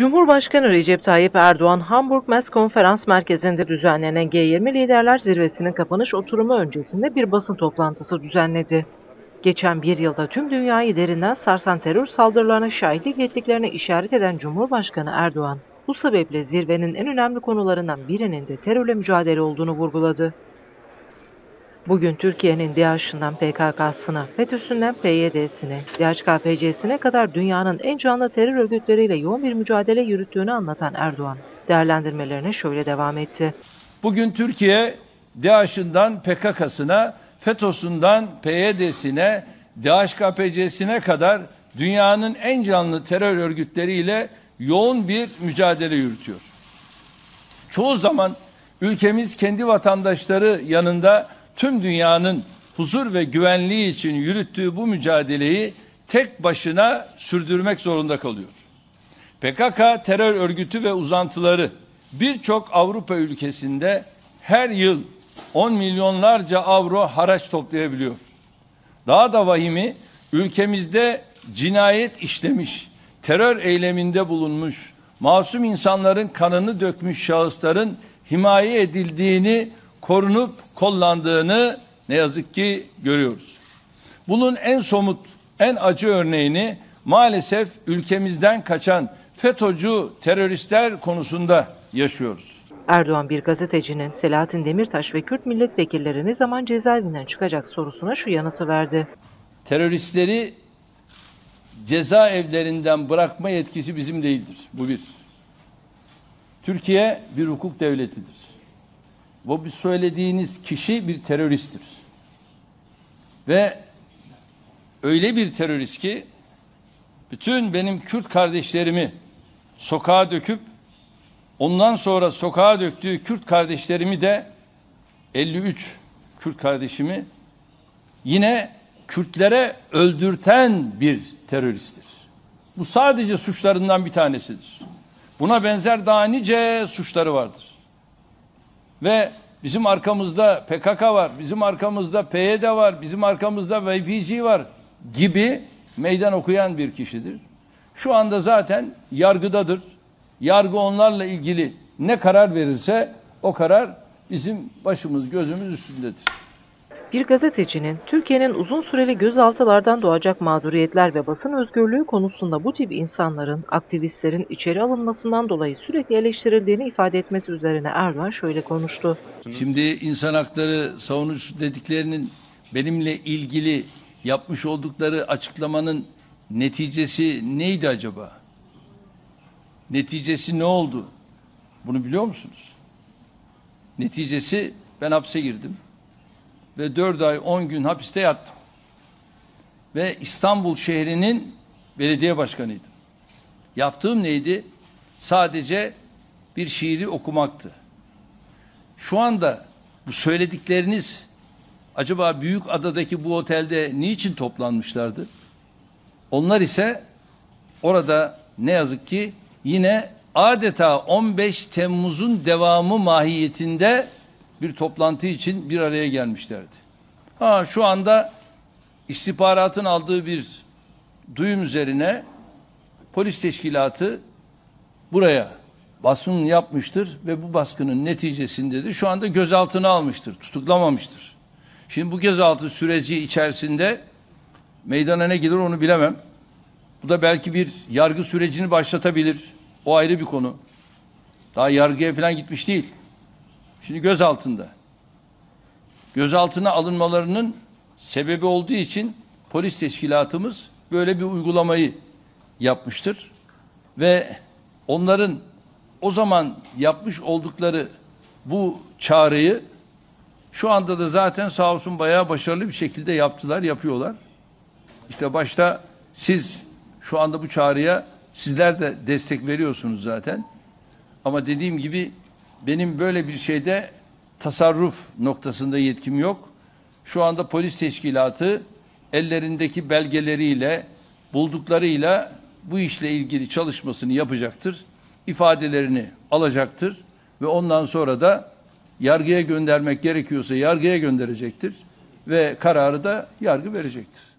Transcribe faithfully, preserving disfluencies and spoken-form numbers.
Cumhurbaşkanı Recep Tayyip Erdoğan, Hamburg Mess Konferans Merkezi'nde düzenlenen G yirmi Liderler Zirvesi'nin kapanış oturumu öncesinde bir basın toplantısı düzenledi. Geçen bir yılda tüm dünyayı derinden sarsan terör saldırılarına şahitlik ettiklerine işaret eden Cumhurbaşkanı Erdoğan, bu sebeple zirvenin en önemli konularından birinin de terörle mücadele olduğunu vurguladı. Bugün Türkiye'nin DAEŞ'ından P K K'sına, FETÖ'sünden P Y D'sine, D H K P C'sine kadar dünyanın en canlı terör örgütleriyle yoğun bir mücadele yürüttüğünü anlatan Erdoğan, değerlendirmelerine şöyle devam etti. Bugün Türkiye, DAEŞ'ından P K K'sına, FETÖ'sünden P Y D'sine, D H K P C'sine kadar dünyanın en canlı terör örgütleriyle yoğun bir mücadele yürütüyor. Çoğu zaman ülkemiz kendi vatandaşları yanında tüm dünyanın huzur ve güvenliği için yürüttüğü bu mücadeleyi tek başına sürdürmek zorunda kalıyor. P K K terör örgütü ve uzantıları birçok Avrupa ülkesinde her yıl on milyonlarca avro haraç toplayabiliyor. Daha da vahimi, ülkemizde cinayet işlemiş, terör eyleminde bulunmuş, masum insanların kanını dökmüş şahısların himaye edildiğini, korunup kollandığını ne yazık ki görüyoruz. Bunun en somut, en acı örneğini maalesef ülkemizden kaçan FETÖ'cü teröristler konusunda yaşıyoruz. Erdoğan, bir gazetecinin Selahattin Demirtaş ve Kürt milletvekilleri ne zaman cezaevinden çıkacak sorusuna şu yanıtı verdi. Teröristleri cezaevlerinden bırakma yetkisi bizim değildir. Bu bir. Türkiye bir hukuk devletidir. Bu söylediğiniz kişi bir teröristtir. Ve öyle bir terörist ki bütün benim Kürt kardeşlerimi sokağa döküp ondan sonra sokağa döktüğü Kürt kardeşlerimi de elli üç Kürt kardeşimi yine Kürtlere öldürten bir teröristtir. Bu sadece suçlarından bir tanesidir. Buna benzer daha nice suçları vardır. Ve bizim arkamızda P K K var, bizim arkamızda P Y D var, bizim arkamızda Y P G var gibi meydan okuyan bir kişidir. Şu anda zaten yargıdadır. Yargı onlarla ilgili ne karar verirse o karar bizim başımız gözümüz üstündedir. Bir gazetecinin Türkiye'nin uzun süreli gözaltılardan doğacak mağduriyetler ve basın özgürlüğü konusunda bu tip insanların, aktivistlerin içeri alınmasından dolayı sürekli eleştirildiğini ifade etmesi üzerine Erdoğan şöyle konuştu. Şimdi insan hakları savunucusu dediklerinin benimle ilgili yapmış oldukları açıklamanın neticesi neydi acaba? Neticesi ne oldu? Bunu biliyor musunuz? Neticesi ben hapse girdim. Ve dört ay on gün hapiste yattım. Ve İstanbul şehrinin belediye başkanıydım. Yaptığım neydi? Sadece bir şiiri okumaktı. Şu anda bu söyledikleriniz acaba Büyükada'daki bu otelde niçin toplanmışlardı? Onlar ise orada ne yazık ki yine adeta on beş Temmuz'un devamı mahiyetinde bir toplantı için bir araya gelmişlerdi. Ha, şu anda istihbaratın aldığı bir duyum üzerine polis teşkilatı buraya baskın yapmıştır ve bu baskının neticesinde de şu anda gözaltına almıştır, tutuklamamıştır. Şimdi bu gözaltı süreci içerisinde meydana ne gelir onu bilemem. Bu da belki bir yargı sürecini başlatabilir. O ayrı bir konu. Daha yargıya falan gitmiş değil. Şimdi gözaltında. Gözaltına alınmalarının sebebi olduğu için polis teşkilatımız böyle bir uygulamayı yapmıştır. Ve onların o zaman yapmış oldukları bu çağrıyı şu anda da zaten sağ olsun bayağı başarılı bir şekilde yaptılar, yapıyorlar. İşte başta siz şu anda bu çağrıya sizler de destek veriyorsunuz zaten. Ama dediğim gibi benim böyle bir şeyde tasarruf noktasında yetkim yok. Şu anda polis teşkilatı ellerindeki belgeleriyle, bulduklarıyla bu işle ilgili çalışmasını yapacaktır. İfadelerini alacaktır ve ondan sonra da yargıya göndermek gerekiyorsa yargıya gönderecektir ve kararı da yargı verecektir.